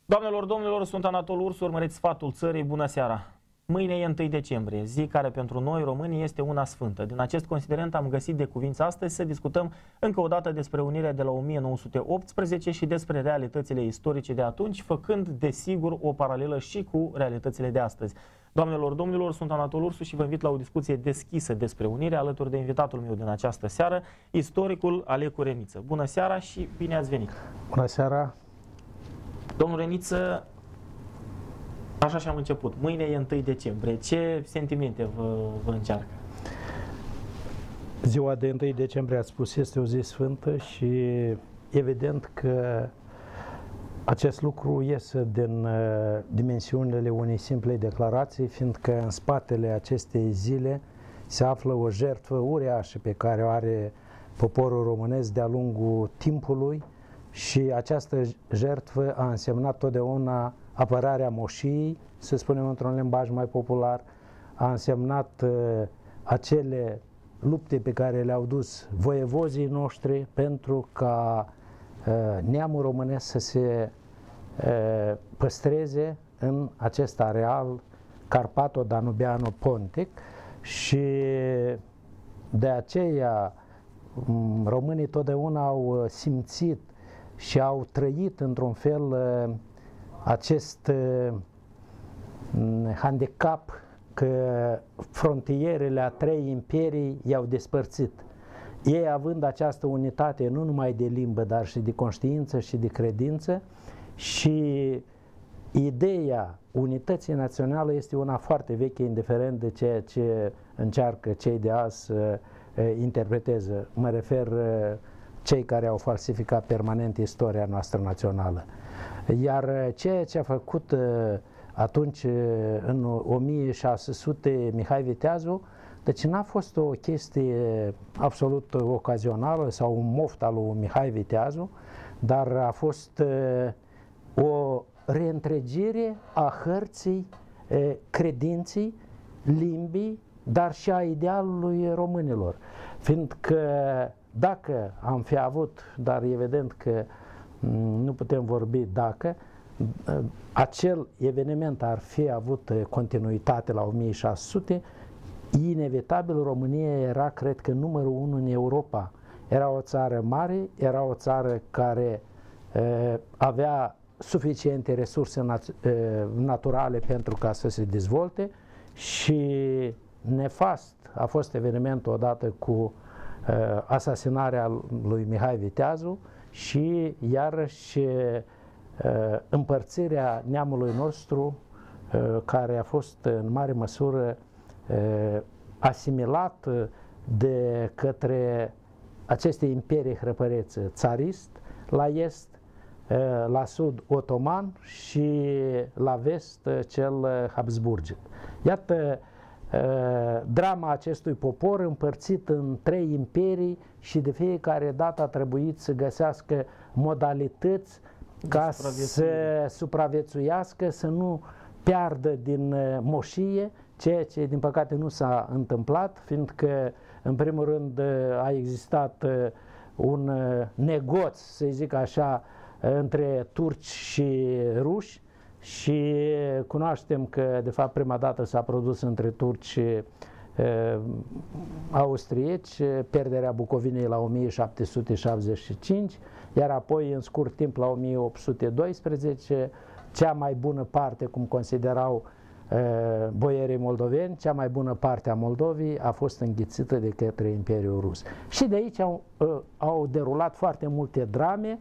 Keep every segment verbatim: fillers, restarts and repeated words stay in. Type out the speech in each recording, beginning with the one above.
Doamnelor, domnilor, sunt Anatol Ursu, urmăriți Sfatul Țării, bună seara! Mâine e întâi decembrie, zi care pentru noi românii este una sfântă. Din acest considerent am găsit de cuvință astăzi să discutăm încă o dată despre unirea de la o mie nouă sute optsprezece și despre realitățile istorice de atunci, făcând desigur o paralelă și cu realitățile de astăzi. Doamnelor, domnilor, sunt Anatol Ursu și vă invit la o discuție deschisă despre unire alături de invitatul meu din această seară, istoricul Alecu Reniță. Bună seara și bine ați venit! Bună seara! Domnul Reniță, așa și am început. Mâine e întâi decembrie. Ce sentimente vă, vă încearcă? Ziua de întâi decembrie, ați spus, este o zi sfântă și evident că acest lucru iese din uh, dimensiunile unei simple declarații, fiindcă în spatele acestei zile se află o jertfă uriașă pe care o are poporul românesc de-a lungul timpului și această jertfă a însemnat totdeauna apărarea moșiei, să spunem într-un limbaj mai popular, a însemnat uh, acele lupte pe care le-au dus voievozii noștri pentru ca uh, neamul românesc să se uh, păstreze în acest areal Carpato-Danubiano-Pontic și de aceea um, românii totdeauna au simțit și au trăit într-un fel uh, acest uh, handicap că frontierele a trei imperii i-au despărțit. Ei având această unitate nu numai de limbă, dar și de conștiință și de credință, și ideea unității naționale este una foarte veche, indiferent de ceea ce încearcă cei de azi să uh, interpreteze. Mă refer uh, cei care au falsificat permanent istoria noastră națională. Iar ceea ce a făcut atunci, în o mie șase sute, Mihai Viteazu, deci n-a fost o chestie absolut ocazională sau un moft al lui Mihai Viteazu, dar a fost o reîntregire a hărții, credinței, limbii, dar și a idealului românilor. Fiindcă dacă am fi avut, dar evident că nu putem vorbi dacă, acel eveniment ar fi avut continuitate la o mie șase sute, inevitabil România era, cred că, numărul unu în Europa. Era o țară mare, era o țară care uh, avea suficiente resurse nat uh, naturale pentru ca să se dezvolte și nefast a fost evenimentul odată cu uh, asasinarea lui Mihai Viteazu și iarăși uh, împărțirea neamului nostru uh, care a fost în mare măsură uh, asimilat de către aceste imperii hrăpărețe, țarist, la est, uh, la sud otoman și la vest uh, cel habsburgic. Iată drama acestui popor împărțit în trei imperii și de fiecare dată a trebuit să găsească modalități ca să supraviețuiască, să nu piardă din moșie, ceea ce din păcate nu s-a întâmplat, fiindcă în primul rând a existat un negoț, să zic așa, între turci și ruși, și cunoaștem că, de fapt, prima dată s-a produs între turci și uh, austrieci pierderea Bucovinei la o mie șapte sute șaptezeci și cinci, iar apoi, în scurt timp, la o mie opt sute doisprezece, cea mai bună parte, cum considerau uh, boierii moldoveni, cea mai bună parte a Moldovei a fost înghițită de către Imperiul Rus. Și de aici au, uh, au derulat foarte multe drame.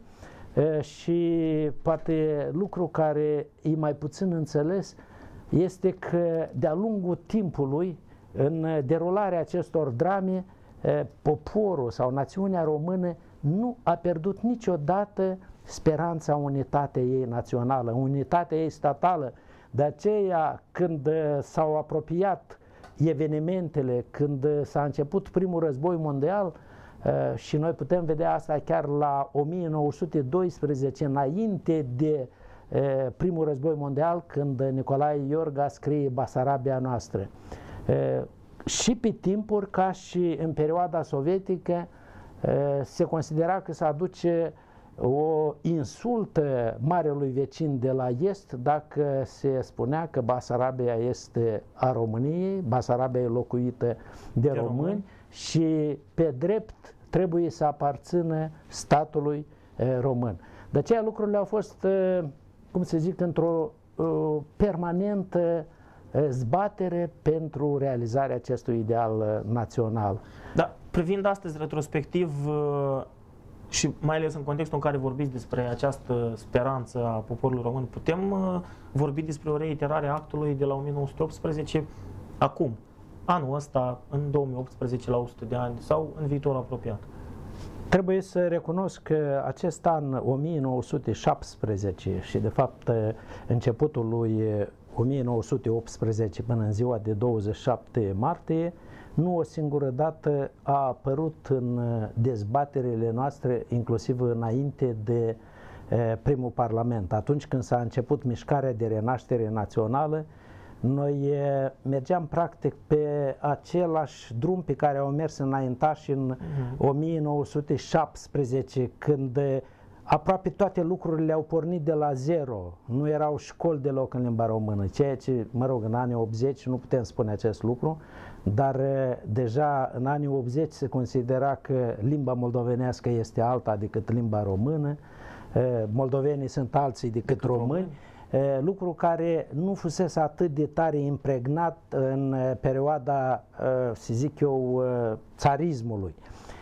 Și poate lucru care e mai puțin înțeles este că de-a lungul timpului, în derularea acestor drame, poporul sau națiunea română nu a pierdut niciodată speranța unitatea ei națională, unitatea ei statală. De aceea, când s-au apropiat evenimentele, când s-a început primul război mondial, Uh, și noi putem vedea asta chiar la o mie nouă sute doisprezece, înainte de uh, primul război mondial, când Nicolae Iorga scrie Basarabia noastră. Uh, și pe timpuri, ca și în perioada sovietică, uh, se considera că se aduce o insultă marelui vecin de la est dacă se spunea că Basarabia este a României, Basarabia e locuită de, de români, români și pe drept trebuie să aparțină statului eh, român. De aceea lucrurile au fost, eh, cum să zic, într-o eh, permanentă eh, zbatere pentru realizarea acestui ideal eh, național. Da, privind astăzi retrospectiv, eh, și mai ales în contextul în care vorbiți despre această speranță a poporului român, putem uh, vorbi despre o reiterare a actului de la o mie nouă sute optsprezece acum, anul ăsta, în două mii optsprezece, la o sută de ani, sau în viitor apropiat? Trebuie să recunosc că acest an o mie nouă sute șaptesprezece și de fapt începutul lui o mie nouă sute optsprezece până în ziua de douăzeci și șapte martie, nu o singură dată a apărut în dezbaterile noastre, inclusiv înainte de primul Parlament. Atunci când s-a început mișcarea de renaștere națională, noi mergeam practic pe același drum pe care au mers înaintași în o mie nouă sute șaptesprezece, când aproape toate lucrurile au pornit de la zero. Nu erau școli deloc în limba română, ceea ce, mă rog, în anii optzeci nu putem spune acest lucru, dar deja în anii optzeci se considera că limba moldovenească este alta decât limba română, moldovenii sunt alții decât, decât români, români, lucru care nu fusese atât de tare impregnat în perioada, să zic eu, țarismului.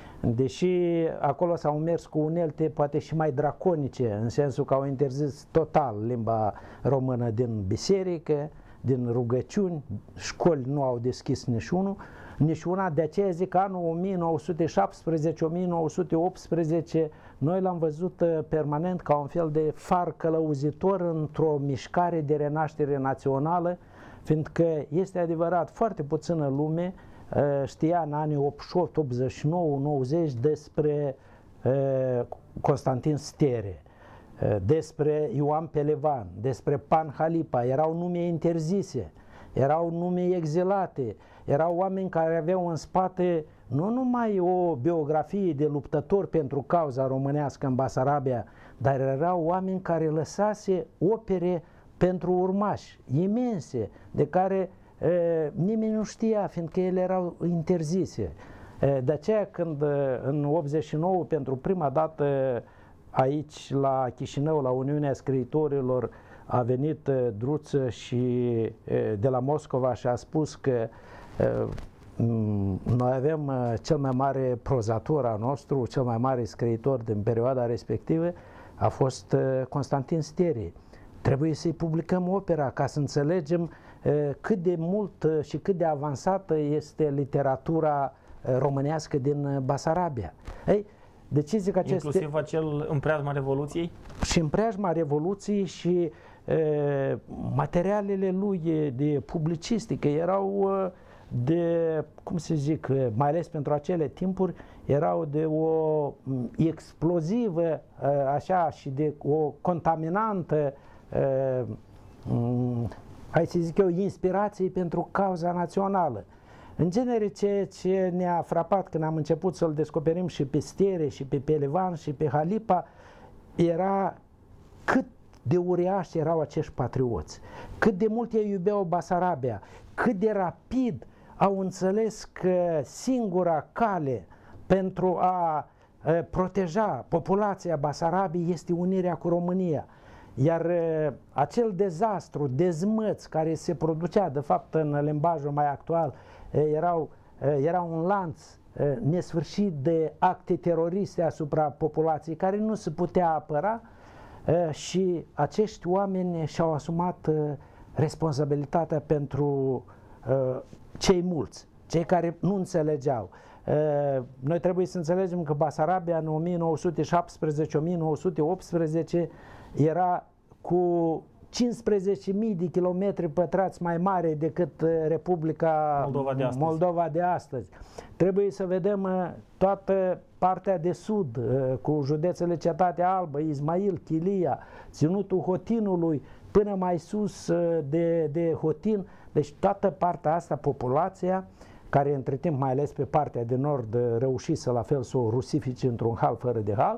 Deși acolo s-au mers cu unelte poate și mai draconice, în sensul că au interzis total limba română din biserică, din rugăciuni, școli nu au deschis niciunul, niciuna, de aceea zic că anul o mie nouă sute șaptesprezece - o mie nouă sute optsprezece noi l-am văzut permanent ca un fel de far călăuzitor într-o mișcare de renaștere națională, fiindcă este adevărat, foarte puțină lume știa în anii optzeci și opt, optzeci și nouă, nouăzeci despre Constantin Stere, despre Ioan Pelevan, despre Pan Halipa. Erau nume interzise, erau nume exilate, erau oameni care aveau în spate nu numai o biografie de luptători pentru cauza românească în Basarabia, dar erau oameni care lăsase opere pentru urmași, imense, de care e, nimeni nu știa, fiindcă ele erau interzise. E, de aceea când în optzeci și nouă, pentru prima dată aici la Chișinău, la Uniunea Scriitorilor, a venit Druță și de la Moscova și a spus că noi avem cel mai mare prozator al nostru, cel mai mare scriitor din perioada respectivă, a fost Constantin Stere. Trebuie să-i publicăm opera ca să înțelegem cât de mult și cât de avansată este literatura românească din Basarabia. Ei, de ce zic aceste... Inclusiv acel în preajma Revoluției? Și în preajma Revoluției și e, materialele lui de publicistică erau de, cum să zic, mai ales pentru acele timpuri, erau de o explozivă, așa, și de o contaminantă, hai să zic eu, inspirație pentru cauza națională. În genere, ceea ce ne-a frapat când am început să-l descoperim și pe Stere, și pe Pelevan, și pe Halipa, era cât de uriași erau acești patrioți, cât de mult ei iubeau Basarabia, cât de rapid au înțeles că singura cale pentru a proteja populația Basarabiei este unirea cu România. Iar acel dezastru, dezmăț care se producea, de fapt în limbajul mai actual, erau, era un lanț nesfârșit de acte teroriste asupra populației care nu se putea apăra, și acești oameni și-au asumat responsabilitatea pentru cei mulți, cei care nu înțelegeau. Noi trebuie să înțelegem că Basarabia în o mie nouă sute șaptesprezece - o mie nouă sute optsprezece era cu cincisprezece mii de kilometri pătrați mai mare decât Republica Moldova de astăzi. Moldova de astăzi. Trebuie să vedem toată partea de sud, cu județele Cetatea Albă, Ismail, Chilia, Ținutul Hotinului, până mai sus de, de Hotin. Deci toată partea asta, populația, care între timp, mai ales pe partea de nord, reușise la fel să o rusifice într-un hal fără de hal,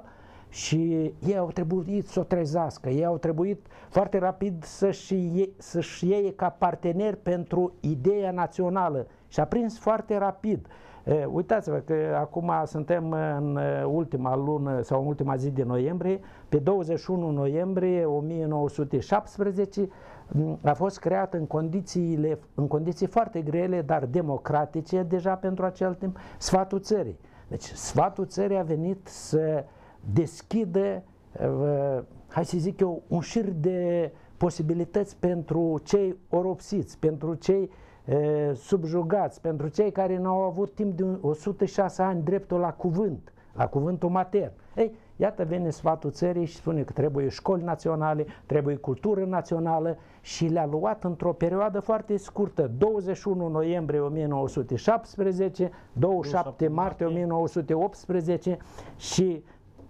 și ei au trebuit să o trezească, ei au trebuit foarte rapid să-și iei, să-și iei ca parteneri pentru ideea națională și a prins foarte rapid. Uh, uitați-vă că acum suntem în ultima lună sau în ultima zi de noiembrie, pe douăzeci și unu noiembrie o mie nouă sute șaptesprezece a fost creat în, condițiile, în condiții foarte grele, dar democratice deja pentru acel timp, Sfatul Țării. Deci Sfatul Țării a venit să deschidă, uh, hai să zic eu, un șir de posibilități pentru cei oropsiți, pentru cei uh, subjugați, pentru cei care nu au avut timp de o sută șase ani dreptul la cuvânt, la cuvântul matern. Ei, iată vine Sfatul Țării și spune că trebuie școli naționale, trebuie cultură națională și le-a luat într-o perioadă foarte scurtă, douăzeci și unu noiembrie o mie nouă sute șaptesprezece, douăzeci și șapte martie o mie nouă sute optsprezece și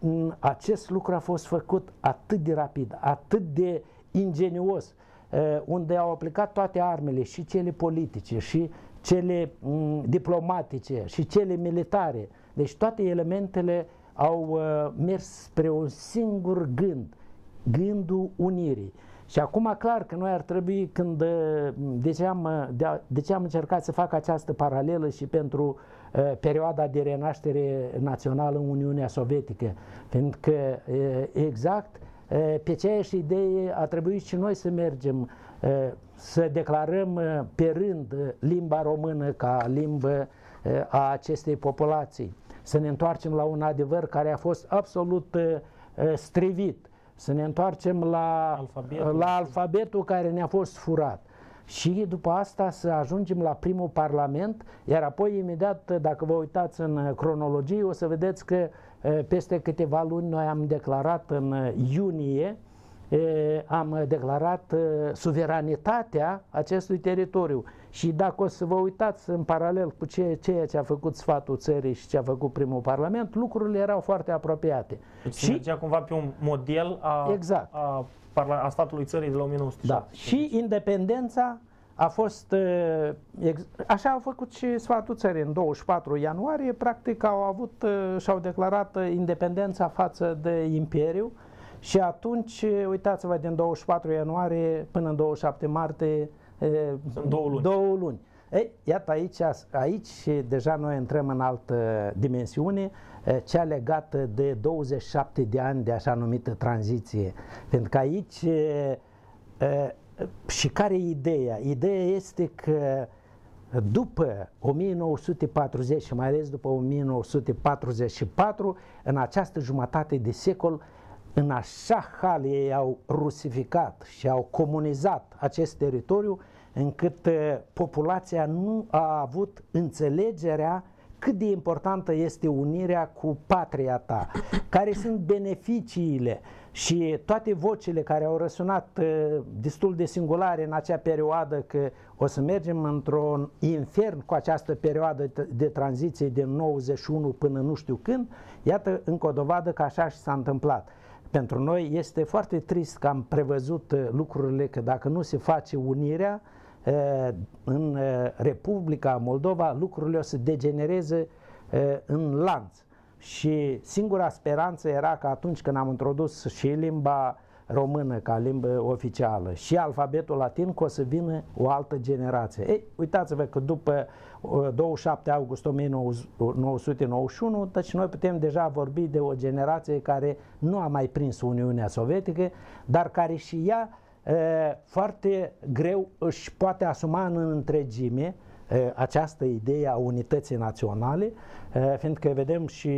acest lucru a fost făcut atât de rapid, atât de ingenios, unde au aplicat toate armele, și cele politice, și cele diplomatice, și cele militare. Deci toate elementele au uh, mers spre un singur gând, gândul unirii. Și acum clar că noi ar trebui, când, de ce am, de, de ce am încercat să fac această paralelă și pentru uh, perioada de renaștere națională în Uniunea Sovietică, pentru că uh, exact uh, pe aceeași idee a trebuit și noi să mergem, uh, să declarăm uh, pe rând uh, limba română ca limbă uh, a acestei populații, să ne întoarcem la un adevăr care a fost absolut uh, strivit, să ne întoarcem la alfabetul, la alfabetul care ne-a fost furat și după asta să ajungem la primul parlament, iar apoi imediat, dacă vă uitați în cronologie, o să vedeți că uh, peste câteva luni noi am declarat în iunie, uh, am declarat uh, suveranitatea acestui teritoriu. Și dacă o să vă uitați în paralel cu ceea, ceea ce a făcut Sfatul Țării și ce a făcut primul parlament, lucrurile erau foarte apropiate. Deci și mergea cumva pe un model a, exact. a, a Sfatului Țării de la o mie nouă sute șaptesprezece. Da. Și independența a fost, așa au făcut și Sfatul Țării în douăzeci și patru ianuarie, practic au avut și-au declarat independența față de Imperiu și atunci, uitați-vă, din douăzeci și patru ianuarie până în douăzeci și șapte martie, Sunt două luni. Două luni. Ei, iată aici, aici deja noi intrăm în altă dimensiune, cea legată de douăzeci și șapte de ani de așa numită tranziție. Pentru că aici, și care e ideea? Ideea este că după o mie nouă sute patruzeci și mai ales după o mie nouă sute patruzeci și patru, în această jumătate de secol, în așa hal ei au rusificat și au comunizat acest teritoriu, încât uh, populația nu a avut înțelegerea cât de importantă este unirea cu patria ta, care sunt beneficiile și toate vocile care au răsunat uh, destul de singulare în acea perioadă că o să mergem într-un infern cu această perioadă de tranziție din nouăzeci și unu până nu știu când, iată încă o dovadă că așa și s-a întâmplat. Pentru noi este foarte trist că am prevăzut lucrurile, că dacă nu se face unirea în Republica Moldova, lucrurile o să degenereze în lanț. Și singura speranță era că atunci când am introdus și limba română ca limbă oficială și alfabetul latin, că o să vină o altă generație. Ei, uitați-vă că după douăzeci și șapte august o mie nouă sute nouăzeci și unu, deci noi putem deja vorbi de o generație care nu a mai prins Uniunea Sovietică, dar care și ea e, foarte greu își poate asuma în întregime e, această idee a unității naționale, e, fiindcă vedem și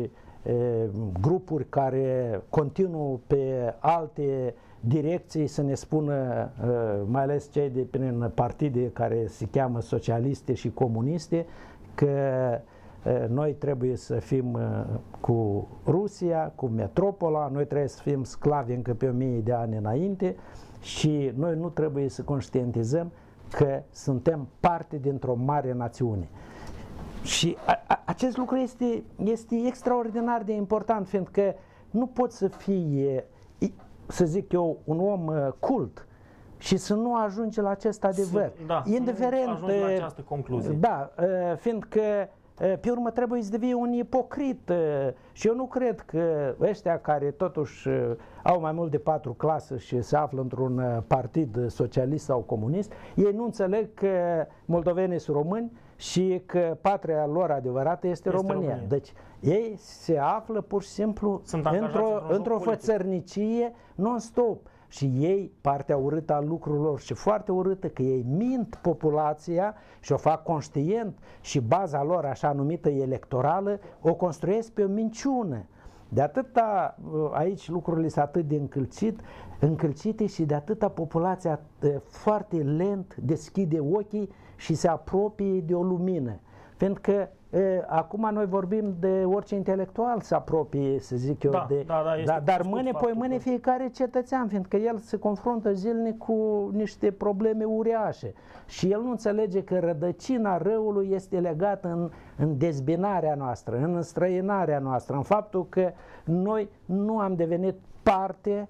grupuri care continuă pe alte direcții să ne spună, mai ales cei de prin partide care se cheamă socialiste și comuniste, că noi trebuie să fim cu Rusia, cu metropola, noi trebuie să fim sclavi încă pe o mie de ani înainte și noi nu trebuie să conștientizăm că suntem parte dintr-o mare națiune. Și a, a, acest lucru este, este extraordinar de important, fiindcă nu poți să fii, să zic eu, un om cult și să nu ajungi la acest adevăr. Da, indiferent, să nu ajungi la această concluzie. Da, fiindcă pe urmă trebuie să devii un ipocrit și eu nu cred că ăștia care totuși au mai mult de patru clase și se află într-un partid socialist sau comunist, ei nu înțeleg că moldovenii sunt români și că patria lor adevărată este, este România. România. Deci ei se află pur și simplu într-o într-o fățărnicie non-stop. Și ei, partea urâtă a lucrurilor și foarte urâtă, că ei mint populația și o fac conștient și baza lor, așa numită electorală, o construiesc pe o minciună. De atâta, aici lucrurile sunt atât de încălcit, încălcite și de atâta populația foarte lent deschide ochii și se apropie de o lumină. Pentru că e, acum noi vorbim de orice intelectual se apropie, să zic eu, da, de, da, da, da, dar mâine poi mâine fiecare cetățean, fiindcă el se confruntă zilnic cu niște probleme uriașe și el nu înțelege că rădăcina răului este legată în, în dezbinarea noastră, în înstrăinarea noastră, în faptul că noi nu am devenit parte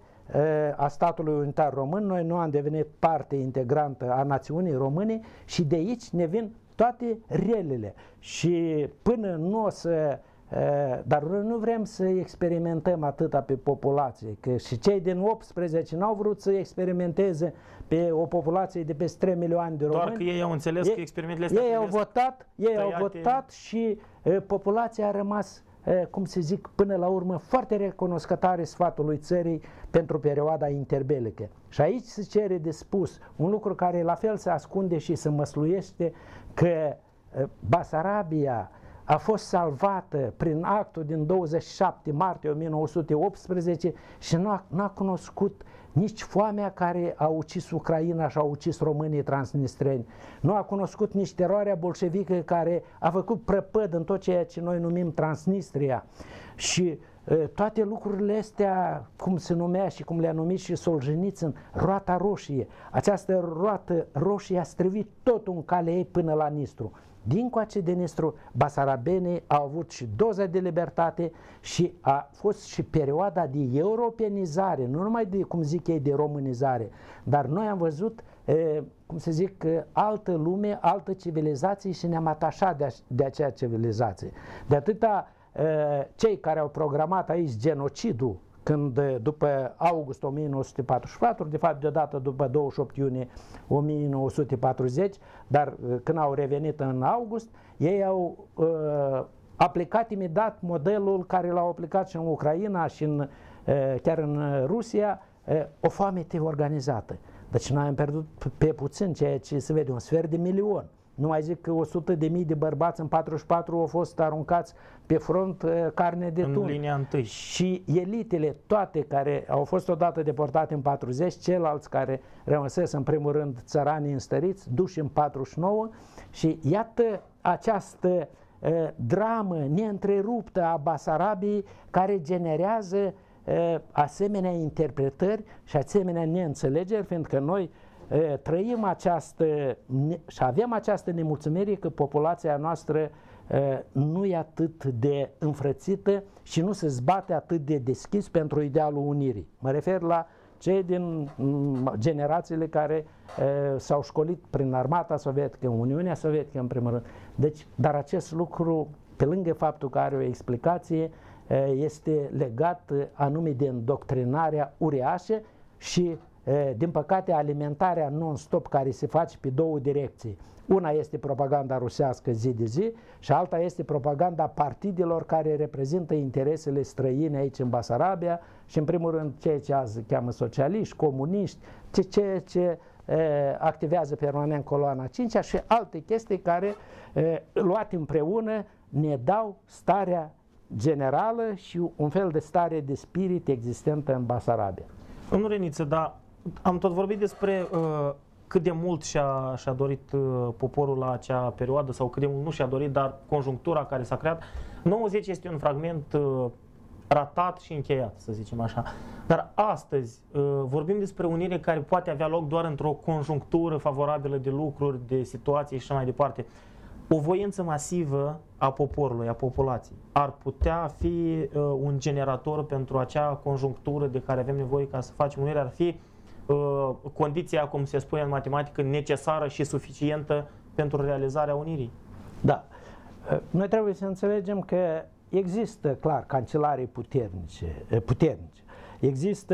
a statului unitar român, noi nu am devenit parte integrantă a națiunii române și de aici ne vin toate relele și până nu o să, dar noi nu vrem să experimentăm atâta pe populație, că și cei din optsprezece n-au vrut să experimenteze pe o populație de peste trei milioane de români. Doar că ei au înțeles ei, că experimentele astea ei au votat, ei tăiate. au votat și e, populația a rămas, e, cum se zic, până la urmă foarte recunoscătoare sfatului țării pentru perioada interbelică. Și aici se cere de spus un lucru care la fel se ascunde și se măsluiește, că Basarabia a fost salvată prin actul din douăzeci și șapte martie o mie nouă sute optsprezece și nu a, nu a cunoscut nici foamea care a ucis Ucraina și a ucis românii transnistreni. Nu a cunoscut nici teroarea bolșevică care a făcut prăpăd în tot ceea ce noi numim Transnistria. Și toate lucrurile astea, cum se numea și cum le-a numit și Solzhenitsyn, roata roșie. Această roată roșie a străvit totul în calea ei până la Nistru. Dincoace de Nistru, basarabenii au avut și doza de libertate și a fost și perioada de europenizare, nu numai de, cum zic ei, de românizare, dar noi am văzut, e, cum să zic, altă lume, altă civilizație și ne-am atașat de, de acea civilizație. De atâta cei care au programat aici genocidul, când după august o mie nouă sute patruzeci și patru, de fapt deodată după douăzeci și opt iunie o mie nouă sute patruzeci, dar când au revenit în august, ei au uh, aplicat imediat modelul care l-au aplicat și în Ucraina și în, uh, chiar în Rusia, uh, o foamete organizată. Deci noi am pierdut pe puțin ceea ce se vede, un sfert de milion. Nu mai zic că o sută de mii de bărbați în patruzeci și patru au fost aruncați pe front carne de tun. În linia întâi. Și elitele toate care au fost odată deportate în patruzeci, ceilalți care rămăsesc în primul rând țăranii înstăriți, duși în patruzeci și nouă și iată această uh, dramă neîntreruptă a Basarabiei care generează uh, asemenea interpretări și asemenea neînțelegeri, fiindcă noi E, trăim această și avem această nemulțumire că populația noastră e, nu e atât de înfrățită și nu se zbate atât de deschis pentru idealul unirii. Mă refer la cei din generațiile care s-au școlit prin armata sovietică, în Uniunea Sovietică în primul rând. Deci, dar acest lucru, pe lângă faptul că are o explicație, e, este legat anume de îndoctrinarea uriașă și din păcate, alimentarea non-stop care se face pe două direcții. Una este propaganda rusească zi de zi și alta este propaganda partidelor care reprezintă interesele străine aici în Basarabia și în primul rând ceea ce azi cheamă socialiști, comuniști, ceea ce e, activează permanent coloana cincea și alte chestii care, e, luate împreună, ne dau starea generală și un fel de stare de spirit existentă în Basarabia. Domnul Reniță, dar am tot vorbit despre uh, cât de mult și-a, și-a dorit uh, poporul la acea perioadă sau cât de mult nu și-a dorit, dar conjunctura care s-a creat. nouăzeci este un fragment uh, ratat și încheiat, să zicem așa. Dar astăzi uh, vorbim despre unire care poate avea loc doar într-o conjunctură favorabilă de lucruri, de situații și așa mai departe. O voință masivă a poporului, a populației, ar putea fi uh, un generator pentru acea conjunctură de care avem nevoie ca să facem unire, ar fi uh, condiția, cum se spune în matematică, necesară și suficientă pentru realizarea unirii? Da. Noi trebuie să înțelegem că există, clar, cancelarii puternice, puternice. Există,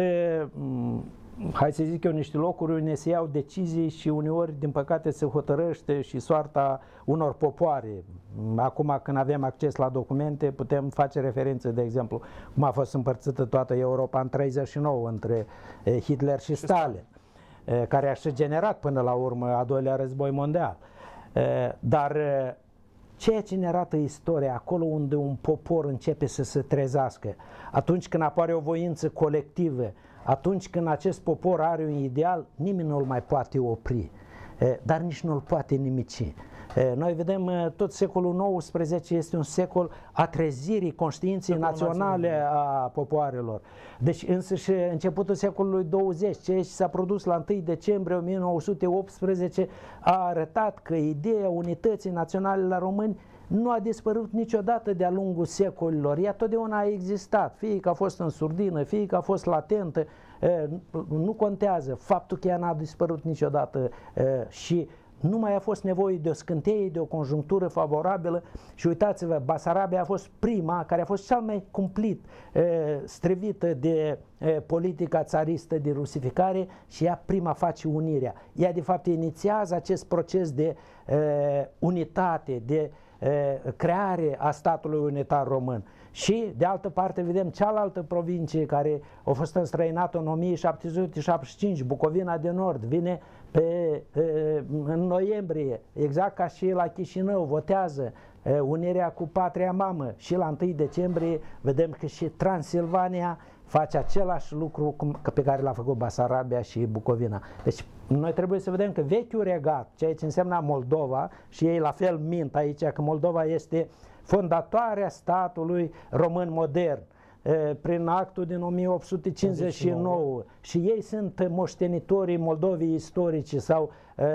hai să zic eu, niște locuri unde se iau decizii și uneori, din păcate, se hotărăște și soarta unor popoare. Acum, când avem acces la documente, putem face referințe, de exemplu, cum a fost împărțită toată Europa în treizeci și nouă între Hitler și Stalin, care a și generat până la urmă a doilea război mondial. Dar ceea ce ne arată istoria, acolo unde un popor începe să se trezească, atunci când apare o voință colectivă, atunci când acest popor are un ideal, nimeni nu-l mai poate opri, dar nici nu-l poate nimici. Noi vedem tot secolul nouăsprezece este un secol a trezirii conștiinței naționale a popoarelor. Deci însăși începutul secolului douăzeci, ceea ce s-a produs la întâi decembrie o mie nouă sute optsprezece, a arătat că ideea unității naționale la români nu a dispărut niciodată de-a lungul secolilor. Ea totdeauna a existat, fie că a fost în surdină, fie că a fost latentă, nu contează. Faptul că ea n-a dispărut niciodată și nu mai a fost nevoie de o scânteie, de o conjunctură favorabilă și uitați-vă, Basarabia a fost prima, care a fost cel mai cumplit strivită de politica țaristă de rusificare și ea prima face unirea. Ea de fapt inițiază acest proces de unitate, de creare a statului unitar român. Și, de altă parte, vedem cealaltă provincie care a fost înstrăinată în o mie șapte sute șaptezeci și cinci, Bucovina de Nord, vine pe, în noiembrie, exact ca și la Chișinău, votează unirea cu patria mamă și la întâi decembrie vedem că și Transilvania face același lucru pe care l-a făcut Basarabia și Bucovina. Deci noi trebuie să vedem că vechiul regat, ceea ce înseamnă Moldova, și ei la fel mint aici că Moldova este fondatoarea statului român modern prin actul din o mie opt sute cincizeci și nouă și ei sunt moștenitorii Moldovei istorice sau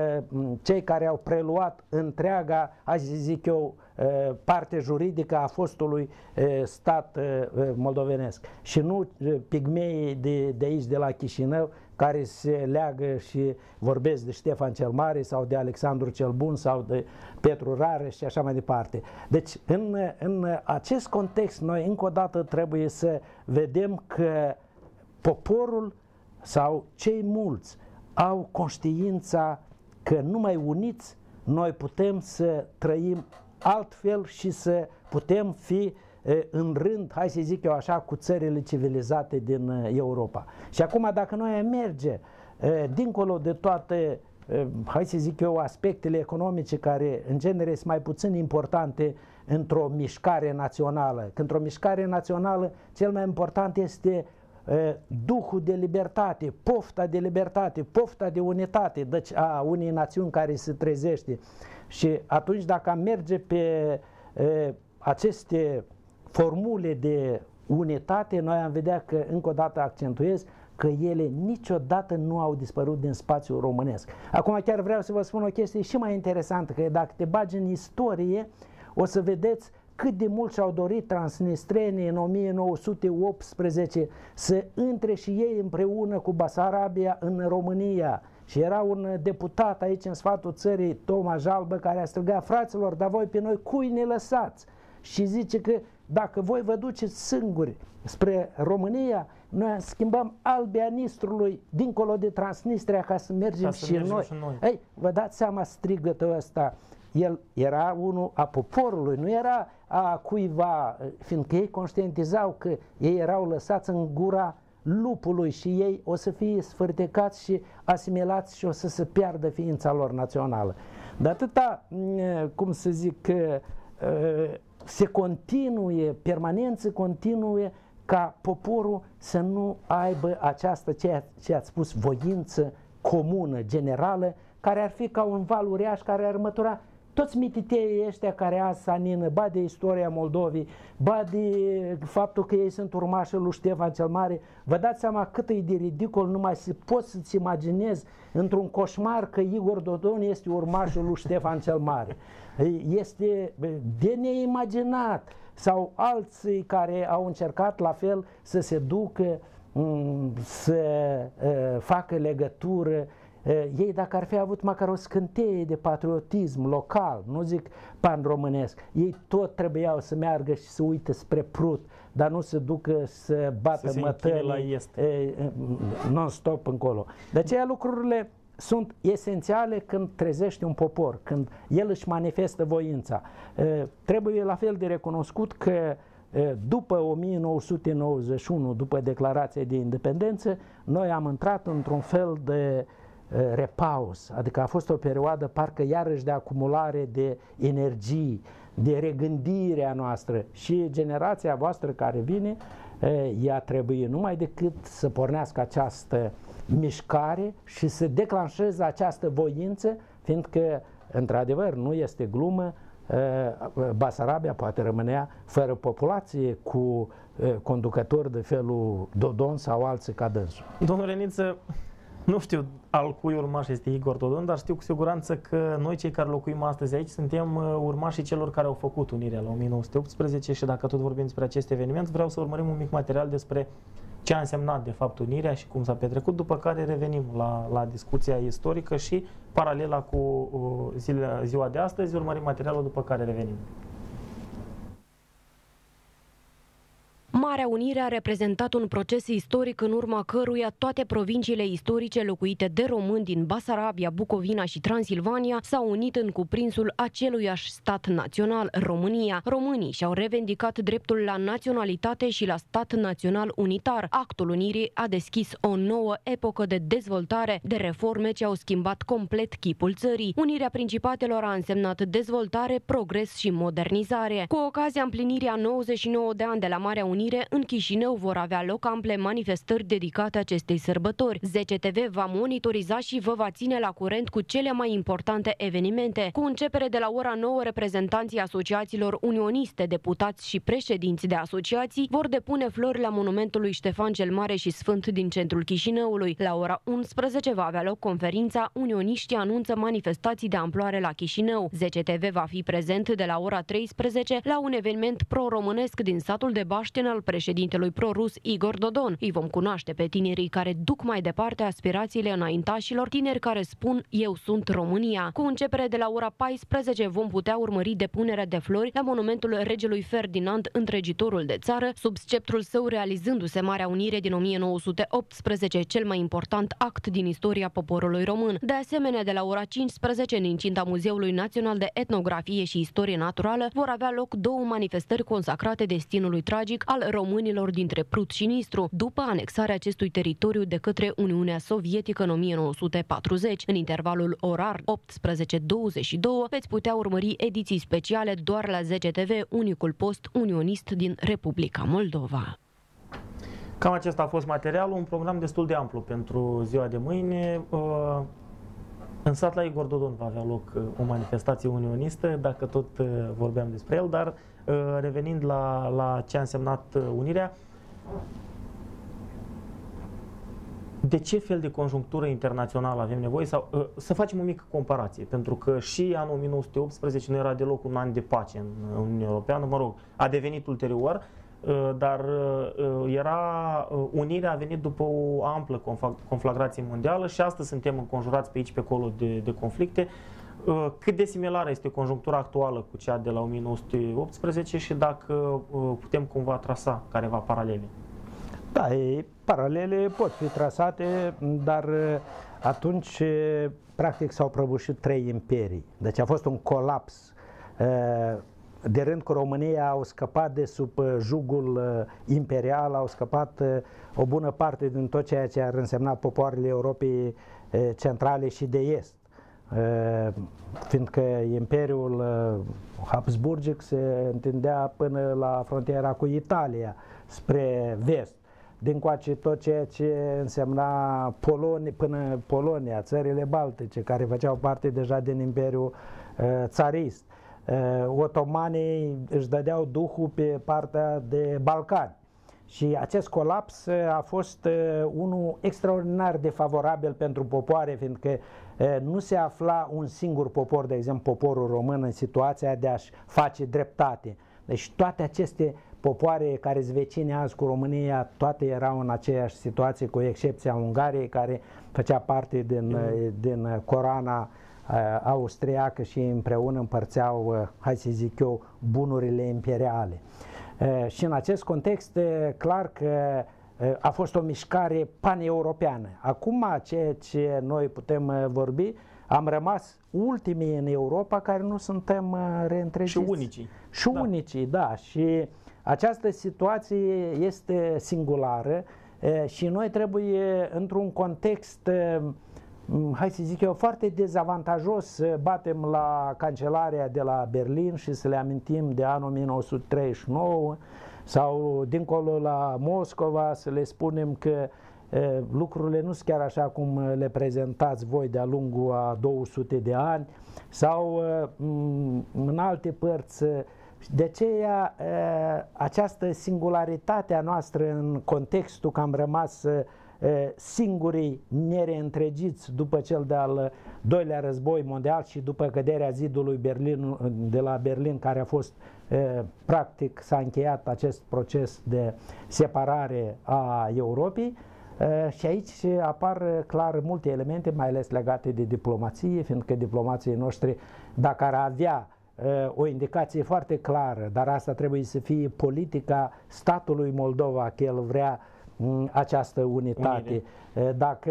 cei care au preluat întreaga, hai să zic eu, parte juridică a fostului stat moldovenesc și nu pigmeii de, de aici, de la Chișinău, care se leagă și vorbesc de Ștefan cel Mare sau de Alexandru cel Bun sau de Petru Rareș și așa mai departe. Deci în, în acest context noi încă o dată trebuie să vedem că poporul sau cei mulți au conștiința că numai uniți noi putem să trăim altfel și să putem fi în rând, hai să zic eu așa, cu țările civilizate din Europa. Și acum dacă noi merge dincolo de toate, hai să zic eu, aspectele economice care în genere sunt mai puțin importante într-o mișcare națională, că într-o mișcare națională cel mai important este duhul de libertate, pofta de libertate, pofta de unitate, deci a unei națiuni care se trezește. Și atunci dacă am merge pe aceste formule de unitate, noi am vedea că, încă o dată accentuez, că ele niciodată nu au dispărut din spațiul românesc. Acum chiar vreau să vă spun o chestie și mai interesantă, că dacă te bagi în istorie, o să vedeți cât de mult și-au dorit transnistrenii în o mie nouă sute optsprezece să intre și ei împreună cu Basarabia în România. Și era un deputat aici în sfatul țării, Toma Jalbă, care a strigat: fraților, dar voi pe noi cui ne lăsați? Și zice că dacă voi vă duceți singuri spre România, noi schimbăm albia Nistrului dincolo de Transnistria ca să mergem, ca să și, mergem noi. și noi. Ei, vă dați seama strigătul ăsta, el era unul a poporului, nu era a cuiva, fiindcă ei conștientizau că ei erau lăsați în gura lupului și ei o să fie sfârtecați și asimilați și o să se piardă ființa lor națională. De atâta, cum să zic, se continue, permanență continue ca poporul să nu aibă această, ce ați spus, voință comună, generală, care ar fi ca un val uriaș care ar mătura toți mititeii ăștia care azi sanină, ba de istoria Moldovei, ba de faptul că ei sunt urmașii lui Ștefan cel Mare. Vă dați seama cât e de ridicol, numai să poți să-ți imaginezi într-un coșmar că Igor Dodon este urmașul lui Ștefan cel Mare. Este de neimaginat. Sau alții care au încercat la fel să se ducă, să facă legătură Ei dacă ar fi avut măcar o scânteie de patriotism local, nu zic pan-românesc, ei tot trebuiau să meargă și să uite spre Prut, dar nu să ducă să bată mătălii non-stop încolo. De aceea lucrurile sunt esențiale când trezește un popor, când el își manifestă voința. Trebuie la fel de recunoscut că după o mie nouă sute nouăzeci și unu, după declarația de independență, noi am intrat într-un fel de repaus, adică a fost o perioadă parcă iarăși de acumulare de energii, de regândire a noastră, și generația voastră care vine, ea trebuie numai decât să pornească această mișcare și să declanșeze această voință, fiindcă într-adevăr nu este glumă, Basarabia poate rămânea fără populație cu conducători de felul Dodon sau alții ca dânsul. Domnule Niță, nu știu al cui urmaș este Igor Dodon, dar știu cu siguranță că noi cei care locuim astăzi aici suntem urmașii celor care au făcut unirea la o mie nouă sute optsprezece și dacă tot vorbim despre acest eveniment, vreau să urmărim un mic material despre ce a însemnat de fapt unirea și cum s-a petrecut, după care revenim la, la discuția istorică și paralela cu uh, zile, ziua de astăzi, urmărim materialul, după care revenim. Marea Unire a reprezentat un proces istoric în urma căruia toate provinciile istorice locuite de români din Basarabia, Bucovina și Transilvania s-au unit în cuprinsul aceluiași stat național, România. Românii și-au revendicat dreptul la naționalitate și la stat național unitar. Actul unirii a deschis o nouă epocă de dezvoltare, de reforme ce au schimbat complet chipul țării. Unirea Principatelor a însemnat dezvoltare, progres și modernizare. Cu ocazia împlinirii a nouăzeci și nouă de ani de la Marea Unire, în Chișinău vor avea loc ample manifestări dedicate acestei sărbători. zece T V va monitoriza și vă va ține la curent cu cele mai importante evenimente. Cu începere de la ora nouă, reprezentanții asociațiilor unioniste, deputați și președinți de asociații vor depune flori la monumentul lui Ștefan cel Mare și Sfânt din centrul Chișinăului. La ora unsprezece va avea loc conferința Unioniștii anunță manifestații de amploare la Chișinău. zece T V va fi prezent de la ora treisprezece la un eveniment pro-românesc din satul de Bașten al președintelui pro-rus Igor Dodon. Îi vom cunoaște pe tinerii care duc mai departe aspirațiile înaintașilor, tineri care spun "Eu sunt România". Cu începere de la ora paisprezece vom putea urmări depunerea de flori la monumentul regelui Ferdinand, întregitorul de țară, sub sceptrul său realizându-se Marea Unire din o mie nouă sute optsprezece, cel mai important act din istoria poporului român. De asemenea, de la ora cincisprezece, în incinta Muzeului Național de Etnografie și Istorie Naturală, vor avea loc două manifestări consacrate destinului tragic al românilor dintre Prut și Nistru, după anexarea acestui teritoriu de către Uniunea Sovietică în o mie nouă sute patruzeci. În intervalul orar optsprezece douăzeci și doi veți putea urmări ediții speciale doar la zece T V, unicul post unionist din Republica Moldova. Cam acesta a fost materialul, un program destul de amplu pentru ziua de mâine. În sat la Igor Dodon va avea loc o manifestație unionistă, dacă tot vorbeam despre el, dar revenind la, la ce a însemnat unirea, de ce fel de conjunctură internațională avem nevoie? Sau, să facem o mică comparație, pentru că și anul o mie nouă sute optsprezece nu era deloc un an de pace în Uniunea Europeană, mă rog, a devenit ulterior, dar era, unirea a venit după o amplă conflagrație mondială și astăzi suntem înconjurați pe aici pe acolo de, de conflicte. Cât de similară este conjunctura actuală cu cea de la o mie nouă sute optsprezece și dacă putem cumva trasa careva paralele? Da, paralele pot fi trasate, dar atunci practic s-au prăbușit trei imperii. Deci a fost un colaps. De rând cu România au scăpat de sub jugul imperial, au scăpat o bună parte din tot ceea ce ar însemna popoarele Europei centrale și de est. Fiindcă Imperiul Habsburgic se întindea până la frontiera cu Italia, spre vest. Dincoace tot ceea ce însemna Polonia, până Polonia, țările Baltice, care făceau parte deja din Imperiul țarist. Otomanii își dădeau duhul pe partea de Balcani. Și acest colaps a fost unul extraordinar de favorabil pentru popoare, fiindcă nu se afla un singur popor, de exemplu poporul român, în situația de a-și face dreptate. Deci toate aceste popoare care sunt vecine azi cu România, toate erau în aceeași situație, cu excepția Ungariei, care făcea parte din, mm. din coroana austriacă și împreună împărțeau, hai să zic eu, bunurile imperiale. Și în acest context, clar că a fost o mișcare paneuropeană. Acum, ceea ce noi putem vorbi, am rămas ultimii în Europa care nu suntem reîntregiți. Și unicii. Și da. unicii, da. Și această situație este singulară și noi trebuie, într-un context, hai să zic eu, foarte dezavantajos, să batem la Cancelarea de la Berlin și să le amintim de anul o mie nouă sute treizeci și nouă, sau dincolo la Moscova să le spunem că e, lucrurile nu sunt chiar așa cum le prezentați voi de-a lungul a două sute de ani, sau e, în alte părți. De aceea e, această singularitate a noastră în contextul că am rămas e, singurii nereîntregiți după cel de-al doilea război mondial și după căderea zidului Berlin, de la Berlin, care a fost practic, s-a încheiat acest proces de separare a Europei. Și aici apar clar multe elemente, mai ales legate de diplomație, fiindcă diplomații noștri, dacă ar avea o indicație foarte clară, dar asta trebuie să fie politica statului Moldova, că el vrea această unitate. Unire. Dacă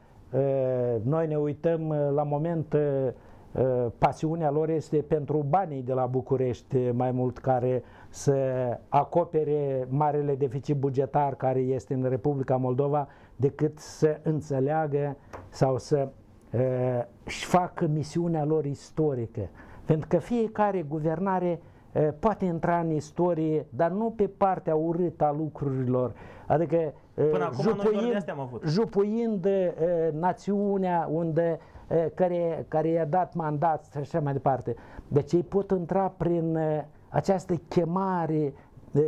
noi ne uităm la moment, pasiunea lor este pentru banii de la București mai mult, care să acopere marele deficit bugetar care este în Republica Moldova, decât să înțeleagă sau să își facă misiunea lor istorică. Pentru că fiecare guvernare poate intra în istorie, dar nu pe partea urâtă a lucrurilor. Adică până acum jupuind, am avut. jupuind uh, națiunea unde, uh, care, care i-a dat mandat și așa mai departe. Deci ei pot intra prin uh, această chemare uh,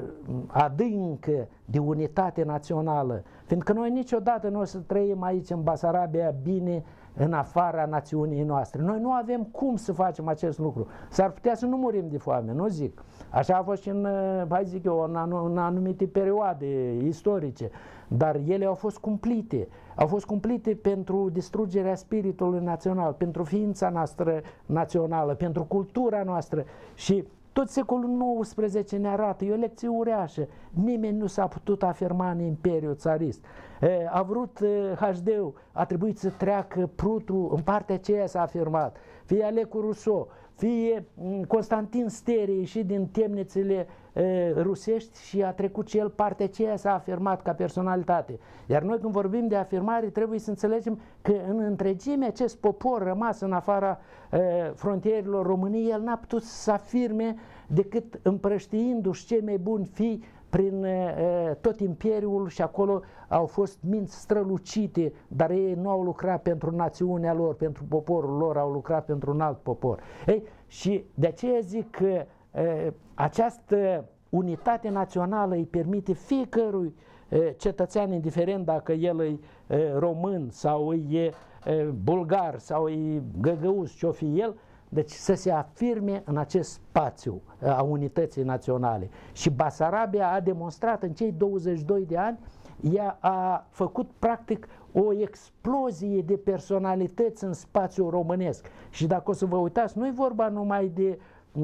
adâncă de unitate națională. Fiindcă noi niciodată nu o să trăim aici în Basarabia bine în afara națiunii noastre. Noi nu avem cum să facem acest lucru. S-ar putea să nu murim de foame, nu zic. Așa a fost și în, hai zic eu, în, în anumite perioade istorice. Dar ele au fost cumplite. Au fost cumplite pentru distrugerea spiritului național, pentru ființa noastră națională, pentru cultura noastră. Și tot secolul nouăsprezece ne arată, e o lecție uriașă. Nimeni nu s-a putut afirma în Imperiul Țarist. A vrut H D-ul, a trebuit să treacă Prutul, în partea aceea s-a afirmat. Fie Alecu Rousseau, fie Constantin Sterie și din temnițele e, rusești și a trecut și el, partea aceea s-a afirmat ca personalitate. Iar noi când vorbim de afirmare trebuie să înțelegem că în întregime acest popor rămas în afara e, frontierilor României, el n-a putut să afirme decât împrăștiindu-și cei mai buni fii prin e, tot imperiul, și acolo au fost minți strălucite, dar ei nu au lucrat pentru națiunea lor, pentru poporul lor, au lucrat pentru un alt popor. Ei, și de aceea zic că e, această unitate națională îi permite fiecărui e, cetățean, indiferent dacă el e, e român sau e, e bulgar sau e găgăuz, ce-o fi el, deci să se afirme în acest spațiu a unității naționale. Și Basarabia a demonstrat în cei douăzeci și doi de ani, ea a făcut practic o explozie de personalități în spațiul românesc. Și dacă o să vă uitați, nu e vorba numai de,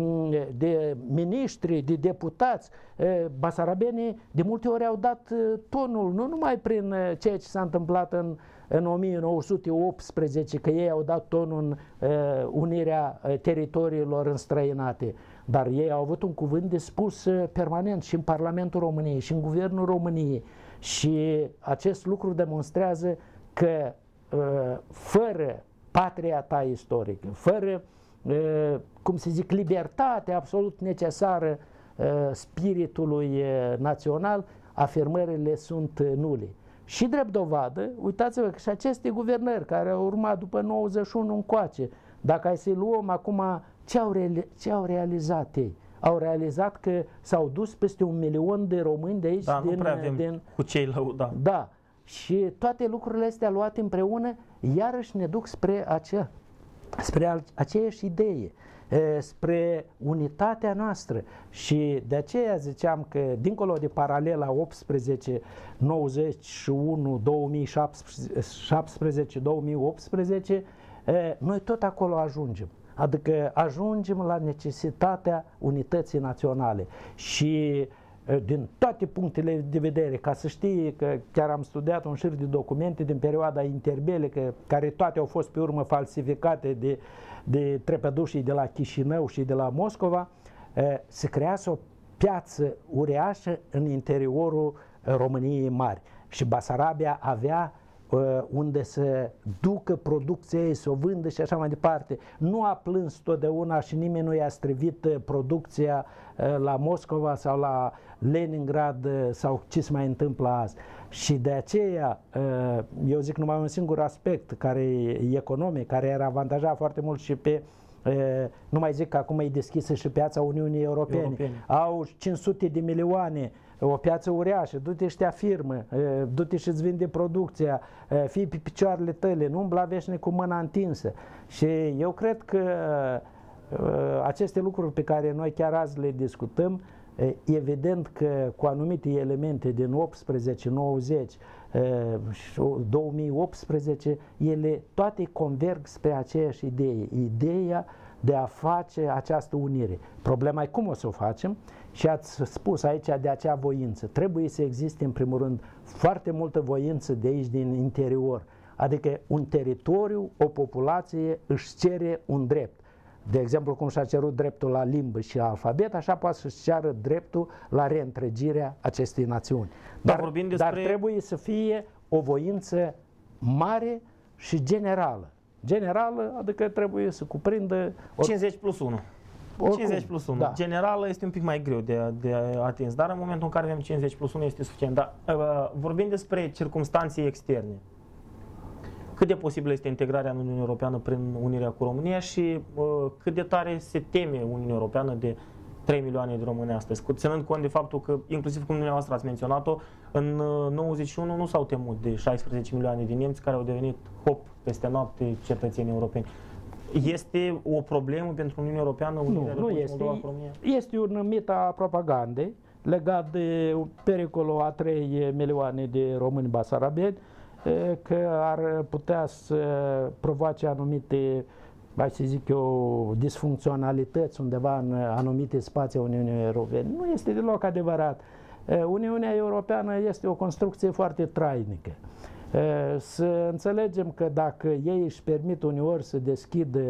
de miniștri, de deputați. Basarabenii de multe ori au dat tonul, nu numai prin ceea ce s-a întâmplat în în o mie nouă sute optsprezece, că ei au dat tonul în uh, unirea uh, teritoriilor înstrăinate, dar ei au avut un cuvânt de spus uh, permanent și în Parlamentul României și în Guvernul României, și acest lucru demonstrează că uh, fără patria ta istorică, fără, uh, cum să zic, libertatea absolut necesară uh, spiritului uh, național, afirmările sunt uh, nule. Și drept dovadă, uitați-vă că și aceste guvernări care au urmat după nouăzeci și unu încoace, dacă ai să-i luăm acum, ce au, reali ce au realizat ei? Au realizat că s-au dus peste un milion de români de aici. Da, din, nu prea avem din, cu cei lăuda. Da. Și toate lucrurile astea luate împreună, iarăși ne duc spre, acea, spre aceeași idee. spre unitatea noastră. Și de aceea ziceam că dincolo de paralela optsprezece nouăzeci și unu două mii șaptesprezece două mii optsprezece, noi tot acolo ajungem. Adică ajungem la necesitatea unității naționale și din toate punctele de vedere, ca să știi că chiar am studiat un șir de documente din perioada interbelică, care toate au fost pe urmă falsificate de, de trepădușii de la Chișinău și de la Moscova, se crease o piață uriașă în interiorul României mari și Basarabia avea unde să ducă producția ei, să o vândă și așa mai departe. Nu a plâns totdeauna și nimeni nu i-a strivit producția la Moscova sau la Leningrad sau ce se mai întâmplă azi. Și de aceea, eu zic numai un singur aspect care e economic, care ar avantaja foarte mult și pe nu mai zic că acum e deschisă și piața Uniunii Europene. Europene. Au cinci sute de milioane, o piață uriașă, du-te și te afirmă, du-te și îți vinde producția, fii pe picioarele tale, nu umbla veșnic cu mâna întinsă. Și eu cred că aceste lucruri pe care noi chiar azi le discutăm, evident că cu anumite elemente din optsprezece nouăzeci și două mii optsprezece, ele toate converg spre aceeași idee, ideea de a face această unire. Problema e cum o să o facem și ați spus aici de acea voință. Trebuie să existe în primul rând foarte multă voință de aici din interior, adică un teritoriu, o populație își cere un drept. De exemplu, cum și-a cerut dreptul la limbă și la alfabet, așa poate să-și ceară dreptul la reîntregirea acestei națiuni. Dar, dar, despre... dar trebuie să fie o voință mare și generală. Generală, adică trebuie să cuprindă... cincizeci plus unu. cincizeci plus unu. Da. Generală este un pic mai greu de, de atins, dar în momentul în care avem cincizeci plus unu este suficient. Dar uh, vorbim despre circumstanțe externe. Cât de posibil este integrarea în Uniunea Europeană prin unirea cu România și uh, cât de tare se teme Uniunea Europeană de trei milioane de români astăzi, ținând cont de faptul că, inclusiv cum dumneavoastră ați menționat-o, în uh, nouăzeci și unu nu s-au temut de șaisprezece milioane de nemți care au devenit, hop, peste noapte cetățeni europeni. Este o problemă pentru Uniunea Europeană unirea nu, nu este. Cu România? Este un mit a propagandei legat de pericolul a trei milioane de români basarabeni, că ar putea să provoace anumite, hai să zic eu, disfuncționalități undeva în anumite spații Uniunii Europene. Nu este deloc adevărat. Uniunea Europeană este o construcție foarte trainică. Să înțelegem că dacă ei își permit uneori să deschidă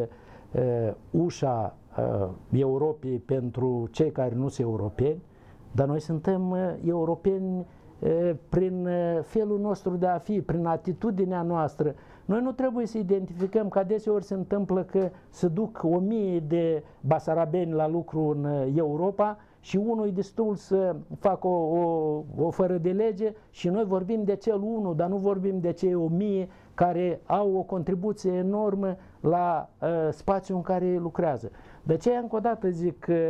ușa Europei pentru cei care nu sunt europeni, dar noi suntem europeni prin felul nostru de a fi, prin atitudinea noastră. Noi nu trebuie să identificăm că adeseori se întâmplă că se duc o mie de basarabeni la lucru în Europa și unul e destul să facă o, o, o fără de lege și noi vorbim de cel unul, dar nu vorbim de cei o mie care au o contribuție enormă la uh, spațiul în care lucrează. De aceea, încă o dată zic că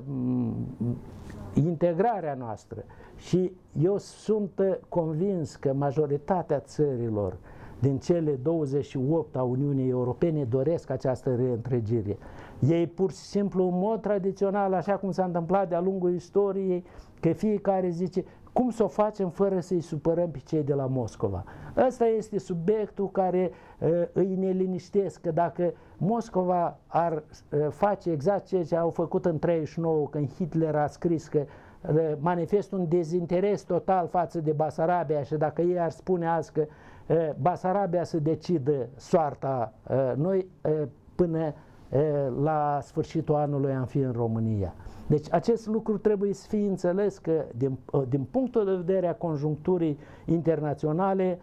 uh, integrarea noastră, și eu sunt convins că majoritatea țărilor din cele douăzeci și opt a Uniunii Europene doresc această reîntregire. Ei pur și simplu, în mod tradițional, așa cum s-a întâmplat de-a lungul istoriei, că fiecare zice, cum să o facem fără să-i supărăm pe cei de la Moscova? Ăsta este subiectul care uh, îi neliniștesc, că dacă Moscova ar uh, face exact ceea ce au făcut în treizeci și nouă, când Hitler a scris că uh, manifestă un dezinteres total față de Basarabia și dacă ei ar spune azi că uh, Basarabia să decidă soarta, uh, noi uh, până uh, la sfârșitul anului am fi în România. Deci acest lucru trebuie să fie înțeles că din, din punctul de vedere a conjuncturii internaționale,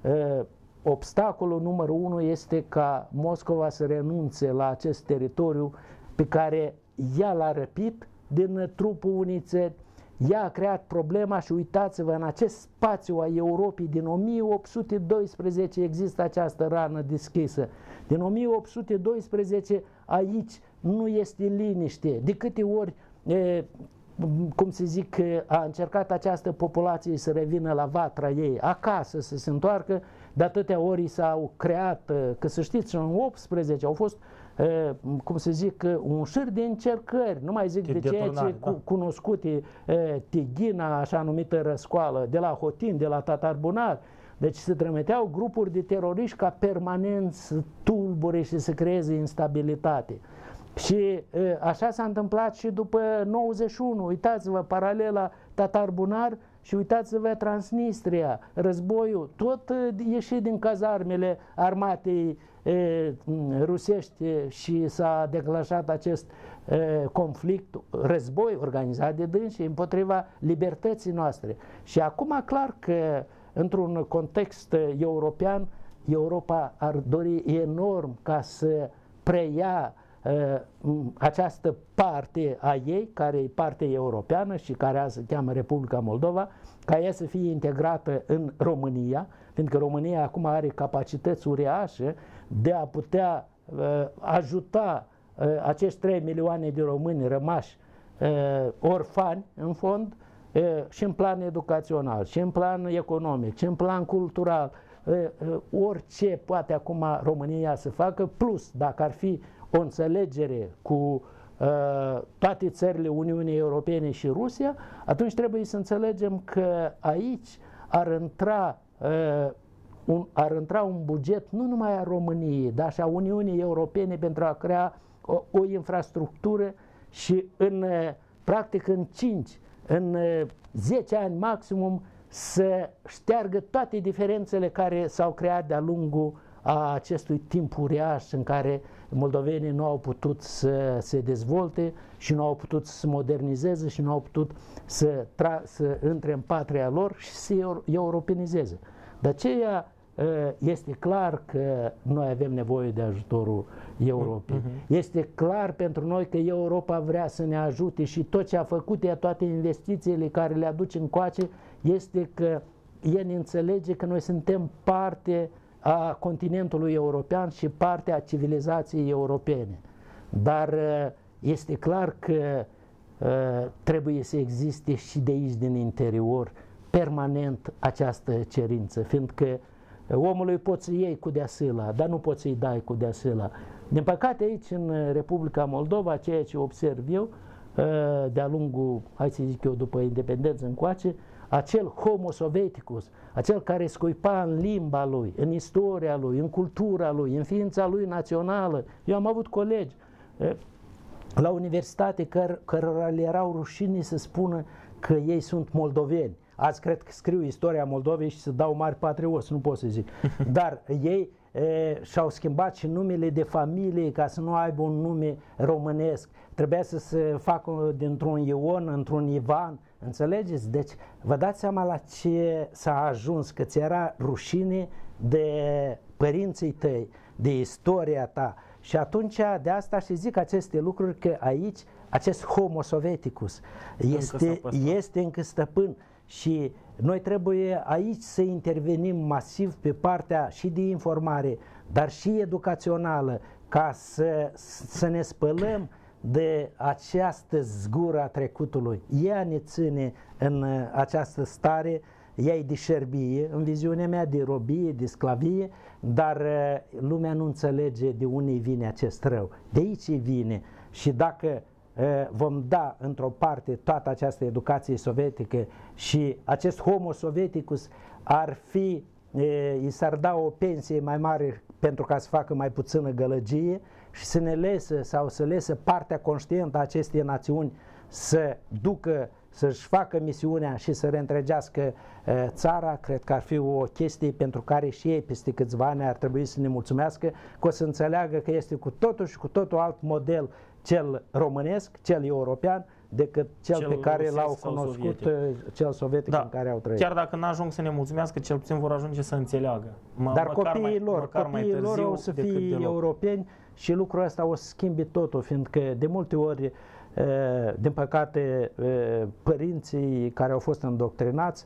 obstacolul numărul unu este ca Moscova să renunțe la acest teritoriu pe care ea l-a răpit din trupul unei țări. Ea a creat problema și uitați-vă, în acest spațiu a Europei din o mie opt sute doisprezece există această rană deschisă. Din o mie opt sute doisprezece aici nu este liniște. De câte ori E, cum se zic, a încercat această populație să revină la vatra ei, acasă, să se întoarcă, de atâtea ori s-au creat, că să știți, în optsprezece au fost cum să zic, un șir de încercări, nu mai zic de, de ceea ce da. cunoscute, Tighina, așa numită răscoală, de la Hotin, de la Tatar-Bunar. Deci se trimiteau grupuri de teroriști ca permanent să tulbure și să creeze instabilitate. Și așa s-a întâmplat și după nouăzeci și unu. Uitați-vă, paralela Tatar-Bunar și uitați-vă Transnistria, războiul, tot ieșit din cazarmele armatei e, rusești și s-a declanșat acest e, conflict, război organizat de dânsi împotriva libertății noastre. Și acum clar că într-un context european, Europa ar dori enorm ca să preia această parte a ei, care e parte europeană și care azi se cheamă Republica Moldova, ca ea să fie integrată în România, pentru că România acum are capacități uriașe de a putea uh, ajuta uh, acești trei milioane de români rămași uh, orfani, în fond, uh, și în plan educațional, și în plan economic, și în plan cultural, uh, uh, orice poate acum România să facă, plus dacă ar fi o înțelegere cu uh, toate țările Uniunii Europene și Rusia, atunci trebuie să înțelegem că aici ar intra, uh, un, ar intra un buget nu numai a României, dar și a Uniunii Europene pentru a crea o, o infrastructură și în, uh, practic în cinci, în uh, zece ani maximum să șteargă toate diferențele care s-au creat de-a lungul a acestui timp uriaș în care moldovenii nu au putut să se dezvolte și nu au putut să se modernizeze și nu au putut să, tra să intre în patria lor și să se europenizeze. De aceea este clar că noi avem nevoie de ajutorul Europei. Uh-huh. Este clar pentru noi că Europa vrea să ne ajute și tot ce a făcut ea, toate investițiile care le aduce încoace, este că ea ne înțelege că noi suntem parte a continentului european și parte a civilizației europene. Dar este clar că uh, trebuie să existe și de aici din interior permanent această cerință, fiindcă omului poți să iei cu deasila, dar nu poți să-i dai cu deasila. Din păcate aici în Republica Moldova, ceea ce observ eu uh, de-a lungul, hai să zic eu, după independență încoace, acel homo sovieticus, acel care scuipa în limba lui, în istoria lui, în cultura lui, în ființa lui națională. Eu am avut colegi la universitate care, cărora le erau rușini să spună că ei sunt moldoveni. Azi cred că scriu istoria Moldovei și se dau mari patrioți, nu pot să zic. Dar ei și-au schimbat și numele de familie ca să nu aibă un nume românesc. Trebuia să se facă dintr-un Ion într-un Ivan. Înțelegeți? Deci vă dați seama la ce s-a ajuns, că ți era rușine de părinții tăi, de istoria ta. Și atunci de asta și zic aceste lucruri, că aici acest homo sovieticus este, este încă stăpân. Și noi trebuie aici să intervenim masiv pe partea și de informare, dar și educațională, ca să, să ne spălăm de această zgură a trecutului. Ea ne ține în această stare, ea e de șerbie, în viziunea mea, de robie, de sclavie, dar lumea nu înțelege de unde vine acest rău. De aici vine. Și dacă vom da într-o parte toată această educație sovietică și acest homo sovieticus ar fi, i s-ar da o pensie mai mare pentru ca să facă mai puțină gălăgie și să ne lese sau să lese partea conștientă a acestei națiuni să ducă, să-și facă misiunea și să reîntregească uh, țara, cred că ar fi o chestie pentru care și ei peste câțiva ani ar trebui să ne mulțumească, că o să înțeleagă că este cu totul și cu totul alt model cel românesc, cel european, decât cel, cel pe care l-au cunoscut, sovietic. cel sovietic da. în care au trăit. Chiar dacă n-ajung să ne mulțumească, cel puțin vor ajunge să înțeleagă. M Dar copiii lor, copiii lor o să fie europeni și lucrul ăsta o să schimbe totul, fiindcă de multe ori, din păcate, părinții care au fost îndoctrinați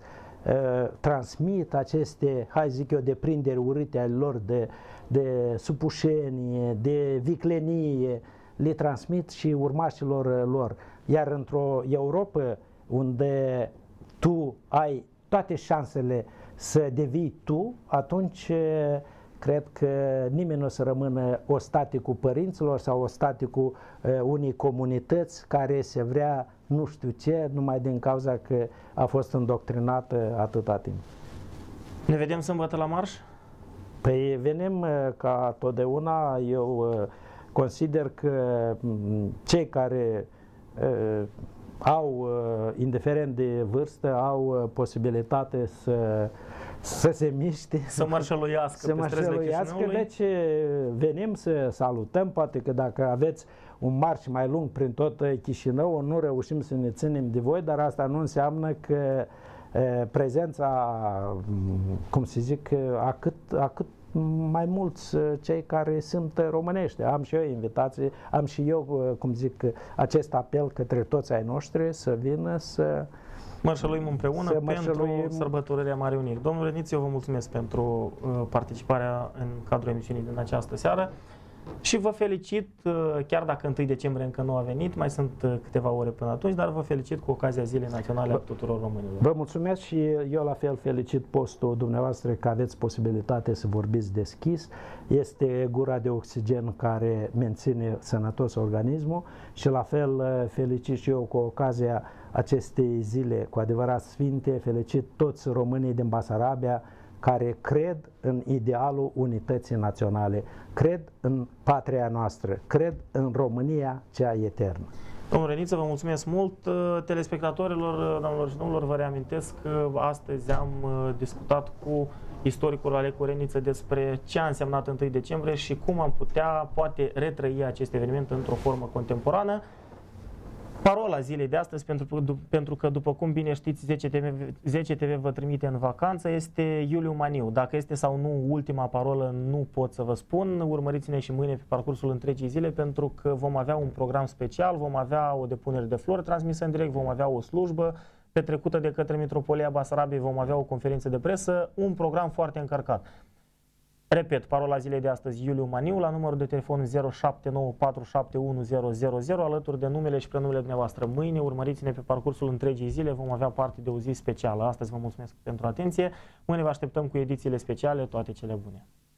transmit aceste, hai zic eu, deprinderi urâte ale lor de, de supușenie, de viclenie, le transmit și urmașilor lor. Iar într-o Europa unde tu ai toate șansele să devii tu, atunci cred că nimeni nu o să rămână ostaticul părinților sau ostaticul uh, unei comunități care se vrea nu știu ce, numai din cauza că a fost îndoctrinată atâta timp. Ne vedem sâmbătă la marș? Păi venim uh, ca totdeauna. Eu uh, consider că um, cei care uh, au, uh, indiferent de vârstă, au uh, posibilitate să, să se miște, să mărșăluiască, să mărșăluiască. Deci venim să salutăm, poate că dacă aveți un marș mai lung prin tot Chișinău, nu reușim să ne ținem de voi, dar asta nu înseamnă că uh, prezența, cum să zic, a cât, a cât mai mulți cei care sunt românești. Am și eu invitații, am și eu, cum zic, acest apel către toți ai noștri să vină să mărșăluim împreună pentru sărbătorirea Marei Uniri. Domnul Răniț, eu vă mulțumesc pentru participarea în cadrul emisiunii din această seară și vă felicit, chiar dacă întâi decembrie încă nu a venit, mai sunt câteva ore până atunci, dar vă felicit cu ocazia Zilei Naționale a tuturor românilor. Vă mulțumesc și eu la fel felicit postul dumneavoastră că aveți posibilitate să vorbiți deschis. Este gura de oxigen care menține sănătos organismul și la fel felicit și eu cu ocazia acestei zile cu adevărat sfinte, felicit toți românii din Basarabia care cred în idealul unității naționale, cred în patria noastră, cred în România cea eternă. Domnul Răniță, vă mulțumesc mult. Telespectatorilor, doamnelor și domnilor, vă reamintesc că astăzi am discutat cu istoricul Alecu Răniță despre ce a însemnat întâi decembrie și cum am putea, poate, retrăi acest eveniment într-o formă contemporană. Parola zilei de astăzi, pentru, pentru că, după cum bine știți, zece T V vă trimite în vacanță, este Iuliu Maniu. Dacă este sau nu ultima parolă, nu pot să vă spun. Urmăriți-ne și mâine pe parcursul întregii zile, pentru că vom avea un program special, vom avea o depunere de flori transmisă în direct, vom avea o slujbă petrecută de către Mitropolia Basarabiei, vom avea o conferință de presă, un program foarte încărcat. Repet, parola zilei de astăzi, Iuliu Maniu, la numărul de telefon zero șapte nouă patru șapte unu zero zero zero, alături de numele și prenumele dumneavoastră. Mâine urmăriți-ne pe parcursul întregii zile, vom avea parte de o zi specială. Astăzi vă mulțumesc pentru atenție, mâine vă așteptăm cu edițiile speciale, toate cele bune.